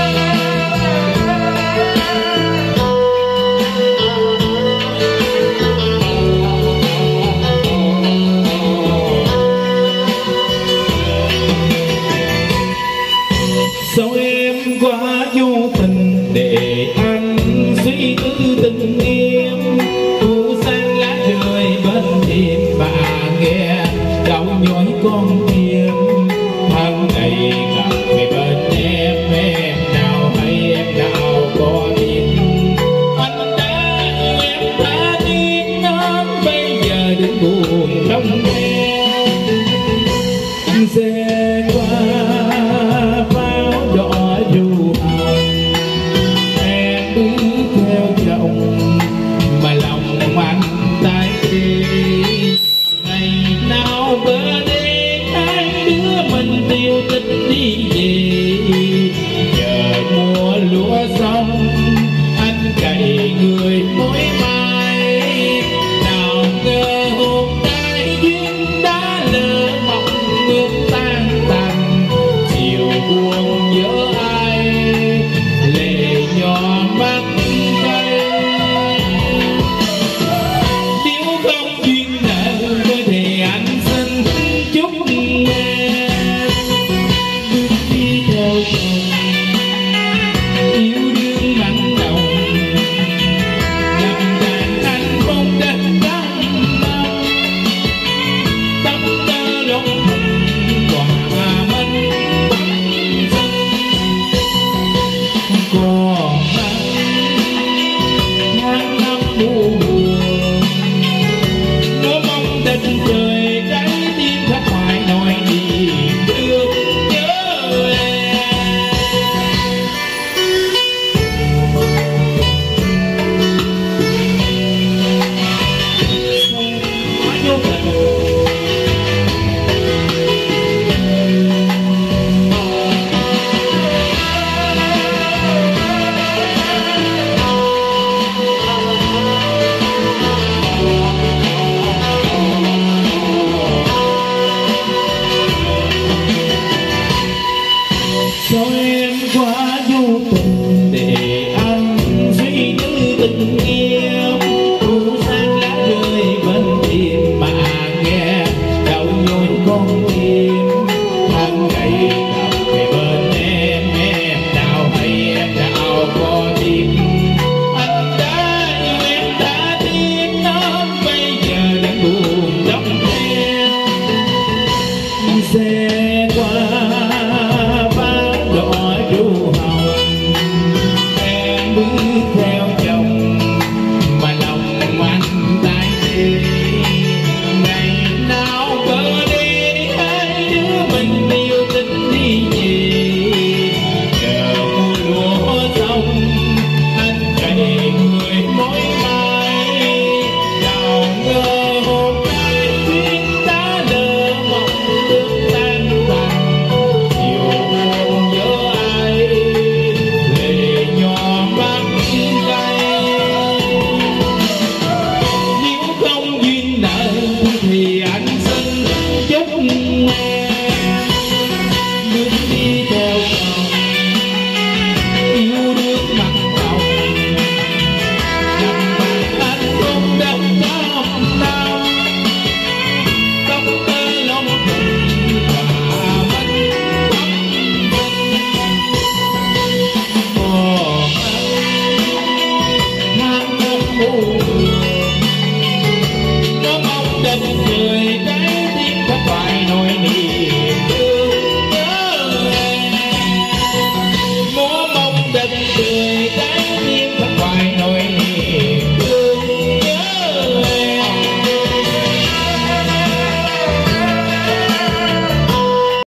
Sao em quá vô tình để anh suy tư tình em, u xanh lá rơi bên thềm bà nghe đau nhói con tim. Tháng ngày gặp về bên em nào hay em nào có biết anh đã yêu em tha thiết lắm, bây giờ đừng buồn trong em sẽ qua đỏ dù hồng. Em bước theo chồng mà lòng anh tái đi, ngày nào bữa đêm hai đứa mình tiêu tích đi về. Chờ mùa lúa xong anh cày người mối mai, nào ngờ hôm nay duyên đã lỡ mộng ngược tan tành. Chiều buồn nhớ ai lệ nhỏ mắt cây, nếu không duyên nợ thì anh xin chúc em bước đi theo chồng yêu đương mặn nồng, ngập tràn anh không đất đắng đau tóc tơ lông hòa mình còn tháng năm buồn, nó mong tình trời đáy tim khắp hoài nói gì được nhớ em. Quá vô tình sao em quá